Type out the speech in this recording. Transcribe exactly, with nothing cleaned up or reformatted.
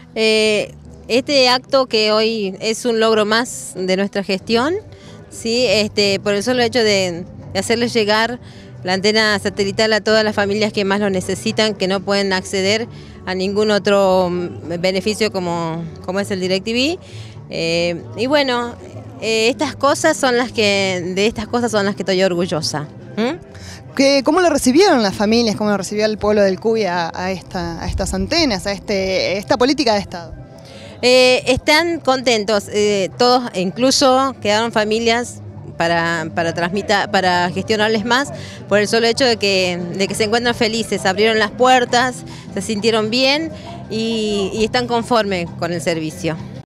Eh, este acto que hoy es un logro más de nuestra gestión, ¿sí? Este, por el solo hecho de, de hacerles llegar la antena satelital a todas las familias que más lo necesitan, que no pueden acceder a ningún otro beneficio como, como es el DirecTV. Eh, y bueno, eh, estas cosas son las que, de estas cosas son las que estoy orgullosa. ¿Mm? ¿Qué, ¿Cómo lo recibieron las familias? ¿Cómo lo recibió el pueblo del Cuy a, a, esta, a estas antenas, a este, esta política de Estado? Eh, están contentos, eh, todos, incluso quedaron familias para, para, transmitir, para gestionarles más, por el solo hecho de que, de que se encuentran felices, abrieron las puertas, se sintieron bien y, y están conformes con el servicio.